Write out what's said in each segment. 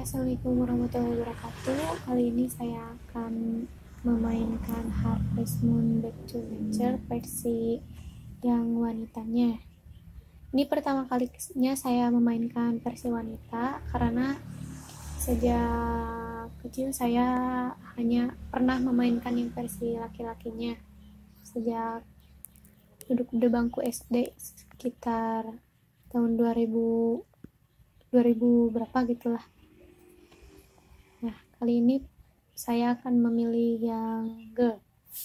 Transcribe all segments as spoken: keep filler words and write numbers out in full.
Assalamualaikum warahmatullahi wabarakatuh. Kali ini saya akan memainkan Harvest Moon Back to Nature versi yang wanitanya. Ini pertama kalinya saya memainkan versi wanita karena sejak kecil saya hanya pernah memainkan yang versi laki-lakinya. Sejak duduk di bangku S D sekitar tahun dua ribu dua ribu berapa gitulah. Nah, kali ini saya akan memilih yang girl.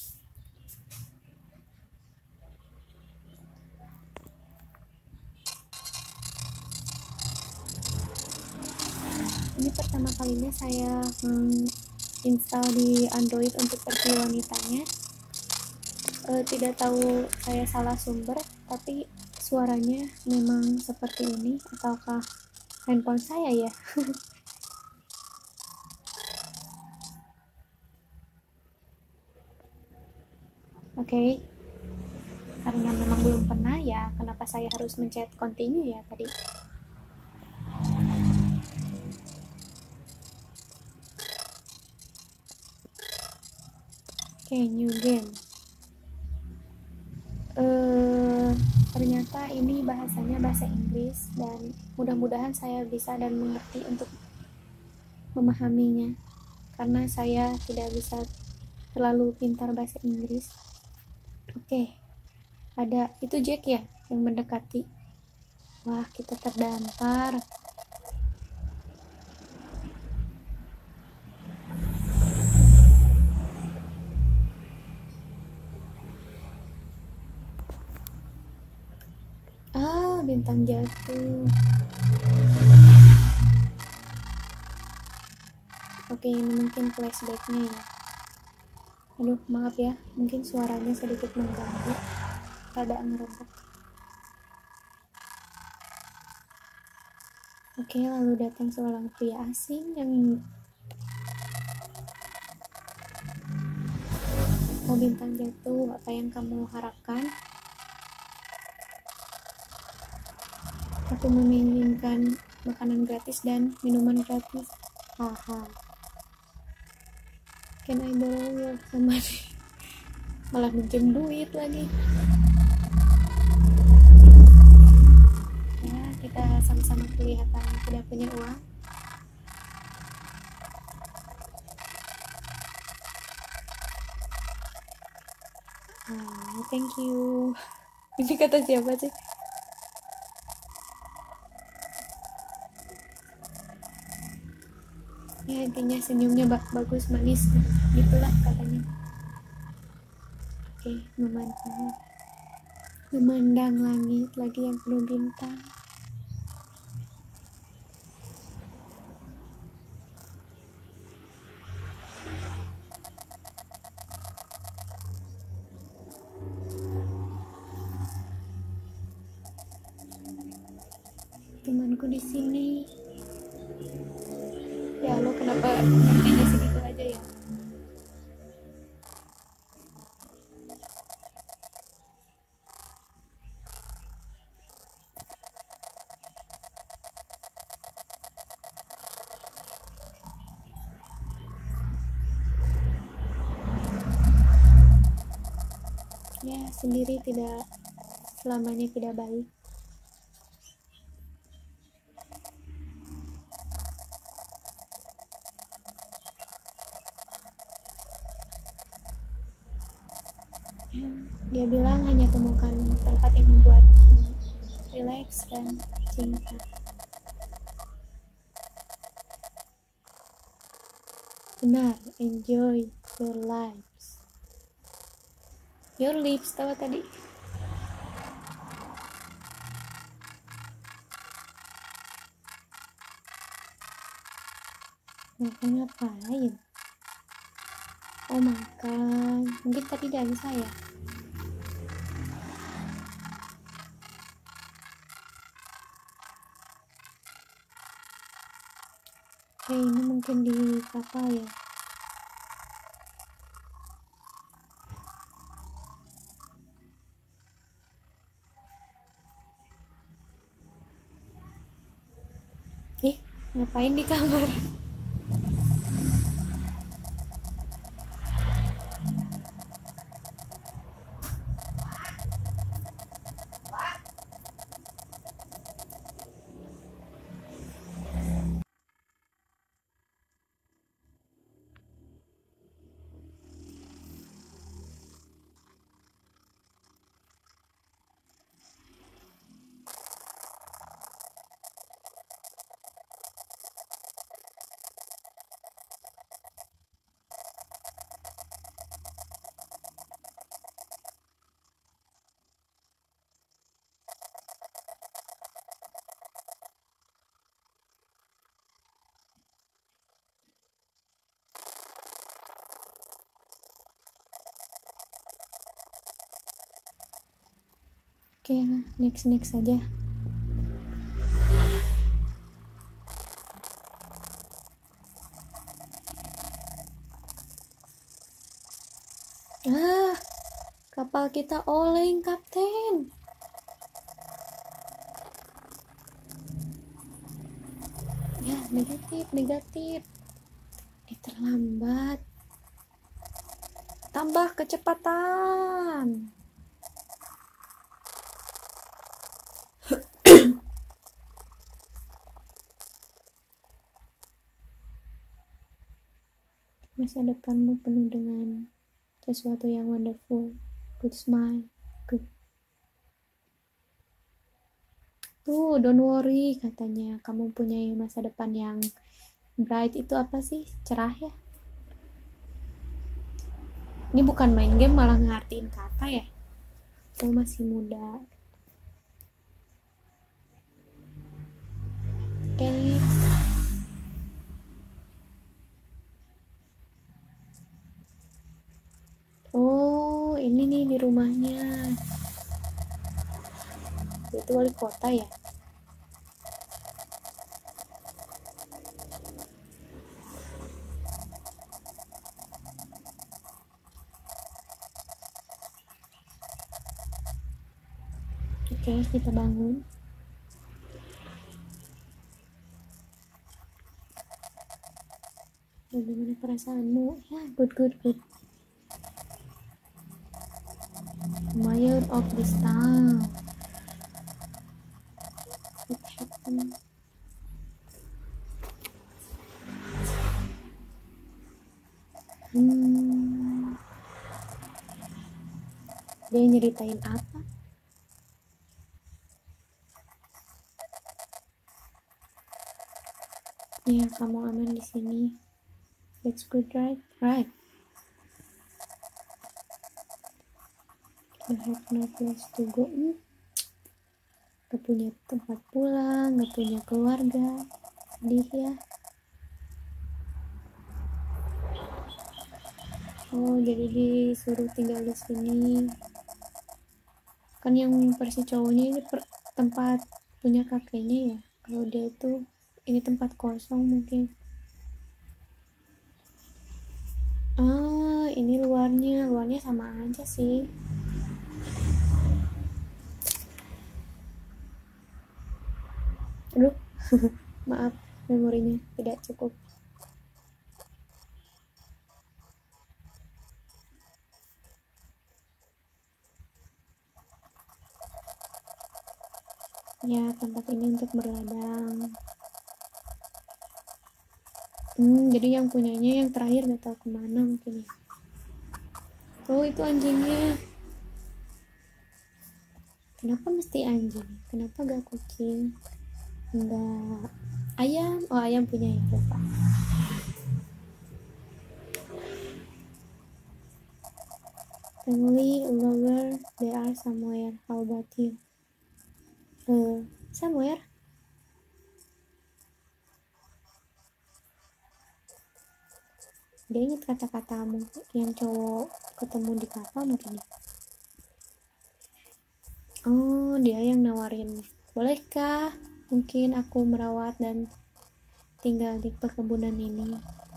Ini pertama kalinya saya menginstal di Android untuk versi wanitanya. E, tidak tahu saya salah sumber, tapi suaranya memang seperti ini, ataukah handphone saya ya? Oke, okay. Karena memang belum pernah ya, kenapa saya harus mencet continue ya tadi? Oke, okay, new game. Uh, ternyata ini bahasanya bahasa Inggris dan mudah-mudahan saya bisa dan mengerti untuk memahaminya, karena saya tidak bisa terlalu pintar bahasa Inggris. Oke. Okay. Ada, itu Jack ya yang mendekati. Wah, kita terdampar. Ah, bintang jatuh. Oke, ini mungkin flashbacknya ya. Aduh, maaf ya, mungkin suaranya sedikit mengganggu, rada ngerebek. Oke, lalu datang seorang pria asing yang mau bintang jatuh. Apa yang kamu harapkan? Aku menginginkan makanan gratis dan minuman gratis. Haha. Can I borrow your money? Malah minjem duit lagi. Ya, kita sama-sama kelihatan tidak punya uang. Ah, thank you. Ini kata siapa sih? Ya, intinya senyumnya bagus, manis, gitulah katanya. Oke, memandang memandang langit lagi yang penuh bintang. Temanku di sini. Ya lo kenapa nantinya segitu aja ya? Ya, sendiri tidak selamanya tidak baik. Dia bilang hanya temukan tempat yang membuat relax dan cinta. Benar, enjoy your lives. Your lips, tahu tadi? Mereka ngapain? Oh, makan. Mungkin tadi dari saya. Oke, ini mungkin di kapal ya. Eh, Ngapain di kamar? Oke, next next aja. Ah, kapal kita oleng, Kapten. Ya, negatif, negatif. Eh, terlambat. Tambah kecepatan. Masa depanmu penuh dengan sesuatu yang wonderful. Good smile. Good. Tuh, don't worry katanya. Kamu punya masa depan yang bright. Itu apa sih? Cerah ya? Ini bukan main game malah ngertiin kata ya. Kamu masih muda. Oke, okay. Oh, ini nih di rumahnya. Itu wali kota ya? Oke, okay, kita bangun. Bagaimana perasaanmu? Ya, good, good, good. Mayor of this town. What happened? Hmm. Dia nyeritain apa? Ya, kamu aman di sini. That's good, right? Right. You have no place to go. Hmm. Gak punya tempat pulang, gak punya keluarga. Sedih ya. Oh, jadi disuruh tinggal di sini. Kan yang versi cowoknya ini per, tempat punya kakeknya ya. Kalau dia itu ini tempat kosong mungkin. Ah, ini luarnya, luarnya sama aja sih. Aduh, maaf, memorinya tidak cukup. Ya, tempat ini untuk berladang. Hmm, jadi yang punyanya yang terakhir gak tahu kemana mungkin ya. Oh, itu anjingnya. Kenapa mesti anjing? Kenapa gak kucing? Enggak. Ayam. Oh, ayam punya ya, lupa. Family, lover, they are somewhere. How about you? Uh, somewhere? Dia ingat kata-katamu yang cowok ketemu di kapal mungkin ya. Oh, dia yang nawarin. Bolehkah mungkin aku merawat dan tinggal di perkebunan ini?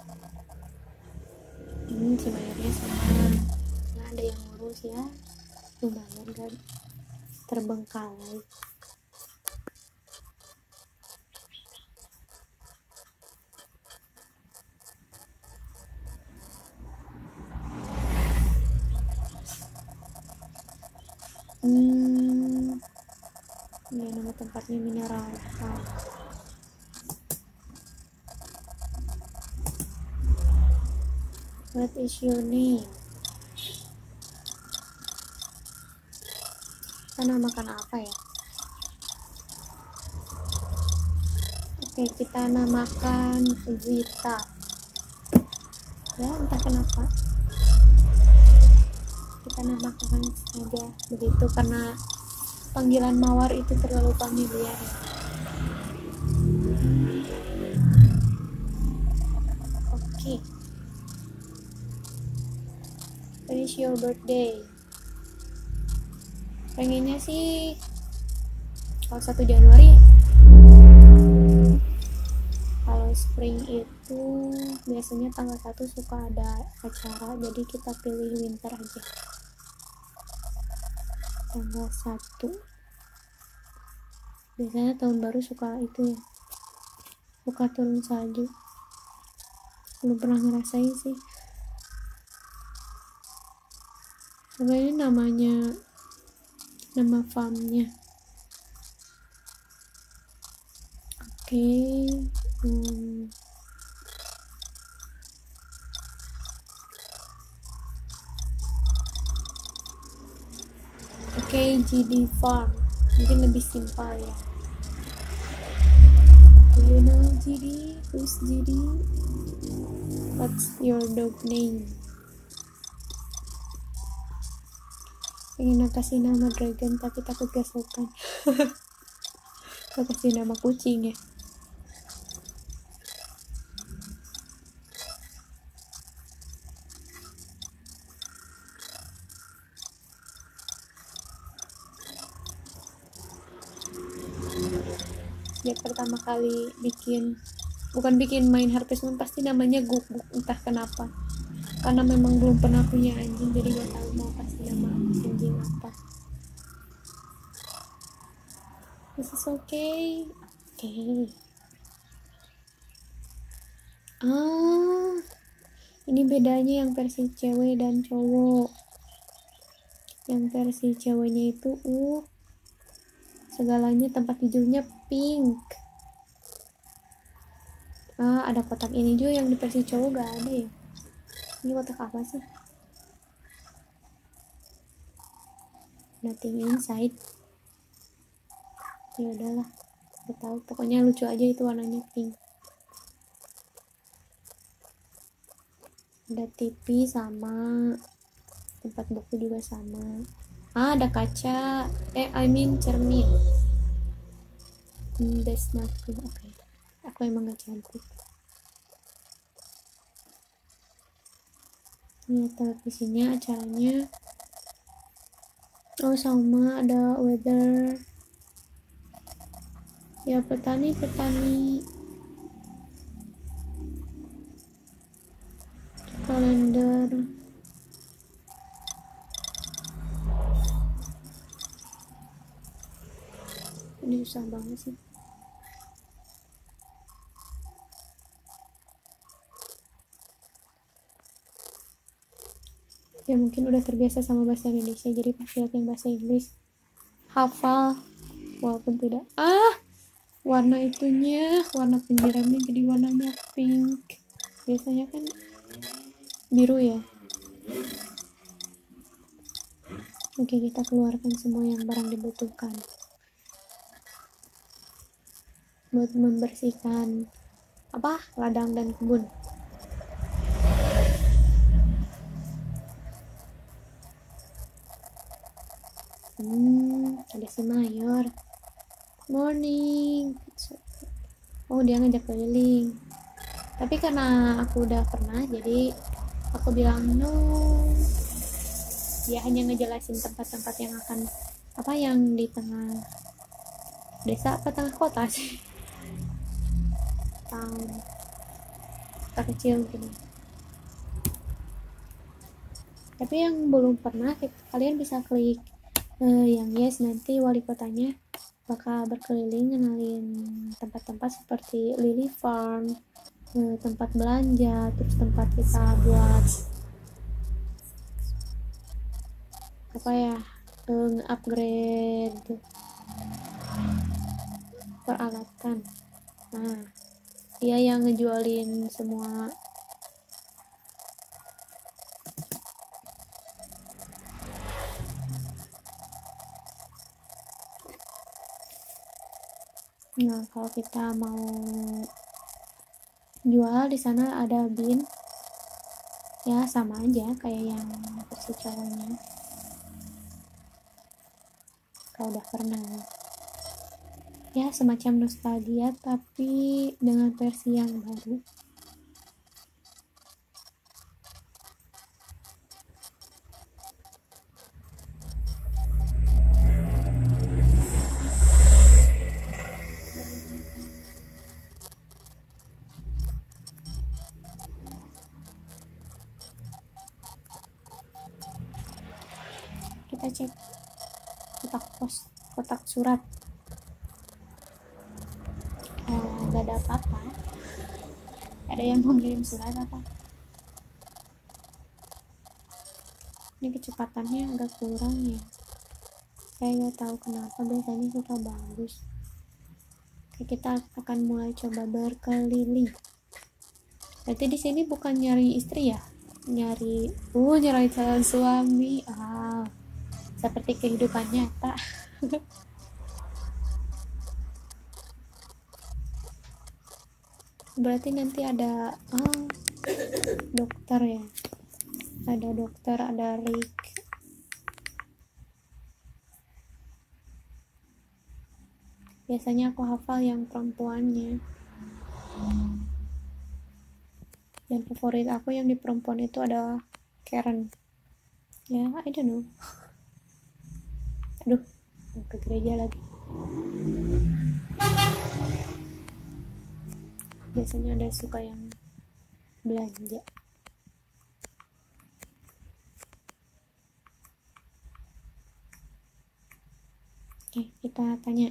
Hmm, si mayornya sama. Nah, ada yang ngurus ya. Lumayan kan terbengkalai. hmm ya nama tempatnya Mineral Park. What is your name? Kita namakan apa ya? Oke, kita namakan Zita. Ya, entah kenapa kita namakan saja begitu karena panggilan mawar itu terlalu familiar. Oke. When is your birthday? Pengennya sih kalau satu Januari. Kalau spring itu biasanya tanggal satu suka ada acara, jadi kita pilih winter aja. Tanggal satu. Biasanya tahun baru suka itu ya. Suka turun salju. Belum pernah ngerasain sih. Apa ini namanya, nama farmnya? Oke, okay. hmm. Oke, okay, G D Farm mungkin lebih simpel ya. Do you know G D? Who's G D? What's your dog name? Pengen kasih nama dragon tapi takut gak sopan. Aku kasih nama kucing ya. Dia pertama kali bikin, bukan bikin main Harvest Moon, pasti namanya Guk Guk, entah kenapa. Karena memang belum pernah punya anjing, jadi gak tahu mau kasih nama anjing apa. This is okay. Oke. Okay. Ah, ini bedanya yang versi cewek dan cowok. Yang versi ceweknya itu uh segalanya tempat tidurnya pink. Ah, ada kotak ini juga yang di versi cowok gak ada ya. Ini kotak apa sih? Nothing inside. Ya udahlah, gak tahu. Pokoknya lucu aja itu warnanya pink. Ada T V sama tempat buku juga sama. Ah, ada kaca. Eh, I mean cermin. Hmm, that's not good. Oke. Okay. Aku emang gak cantik. Ini televisinya, acaranya. Oh, sama ada weather. Ya, petani-petani. Kalender. Ini susah banget sih. Ya mungkin udah terbiasa sama bahasa Indonesia, jadi pasti lihat yang bahasa Inggris hafal walaupun tidak. Ah, warna itunya, warna penyiramnya jadi warnanya pink. Biasanya kan biru ya. Oke, kita keluarkan semua yang barang dibutuhkan buat membersihkan apa ladang dan kebun. Hmm, ada si Mayor. Morning. Oh, dia ngajak keliling. Tapi karena aku udah pernah, jadi aku bilang no. Dia hanya ngejelasin tempat-tempat yang akan apa yang di tengah desa apa tengah kota sih. Town. Kota kecil gitu. Tapi yang belum pernah, kalian bisa klik Uh, yang yes, nanti wali kotanya bakal berkeliling ngenalin tempat-tempat seperti Lily Farm, uh, tempat belanja, terus tempat kita buat apa ya, uh, nge-upgrade peralatan. Nah, dia yang ngejualin semua nah kalau kita mau jual di sana ada bin ya, sama aja kayak yang versi cowoknya kalau udah pernah ya, semacam nostalgia tapi dengan versi yang baru. Kita cek kotak pos, kotak surat. Oh, nggak ada apa-apa. Ada yang mau ngirim surat apa? Ini kecepatannya agak kurang ya. Saya nggak tahu kenapa, biasanya suka bagus. Oke, kita akan mulai coba berkeliling. Berarti di sini bukan nyari istri ya? Nyari, uh, nyari calon suami. Ah, seperti kehidupan nyata. Berarti nanti ada oh, dokter ya, ada dokter, ada Rick. Biasanya aku hafal yang perempuannya, dan favorit aku yang di perempuan itu ada Karen ya, I don't know. Aduh, ke gereja lagi. Biasanya ada suka yang belanja. Oke, kita tanya,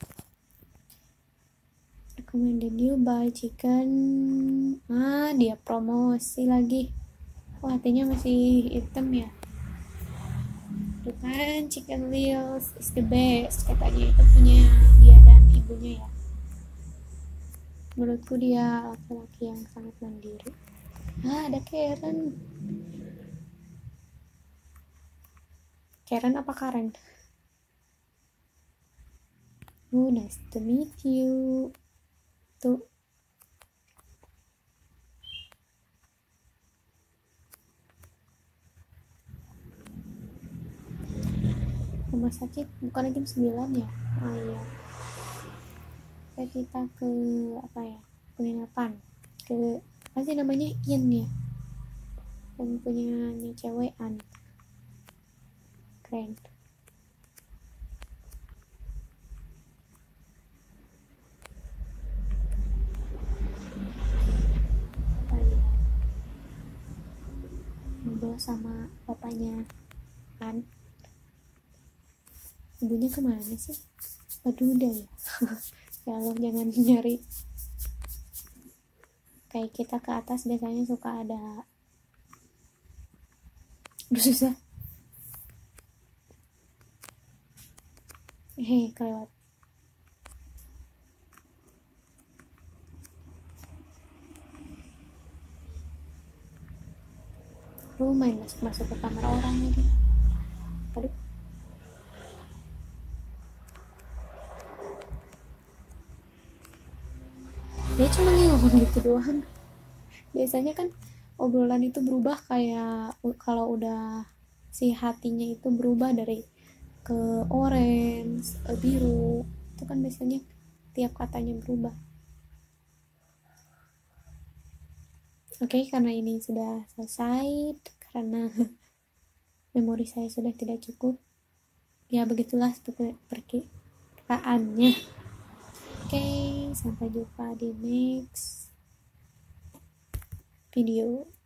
recommended you buy chicken. Ah, dia promosi lagi. Oh, hatinya masih hitam ya. Tuh kan, Chicken Wheels is the best katanya. Itu punya dia dan ibunya ya. Menurutku dia laki-laki yang sangat mandiri. Ah, ada Karen. Karen apa Karen? Oh, nice to meet you. Tuh. Rumah sakit bukan jam sembilan ya? Oh iya. Kayak kita ke apa ya? Penginapan. Ke apa sih namanya? Inn ya. Yang punyanya cewekan. Keren. Oh iya. Ngobrol sama bapaknya kan. Ibunya kemana sih? Aduh udah ya. Ya Allah, jangan nyari. Kayak kita ke atas biasanya suka ada. Aduh susah. Hei, kelewat. Lu main masuk-masuk ke kamar orang lagi. Aduh. Dia cuma ngomong gitu doang. Biasanya kan obrolan itu berubah kayak kalau udah si hatinya itu berubah dari ke orange, ke biru, itu kan biasanya tiap katanya berubah. Oke, okay, karena ini sudah selesai, karena memori saya sudah tidak cukup, ya begitulah perkiraannya. Oke, okay, sampai jumpa di next video.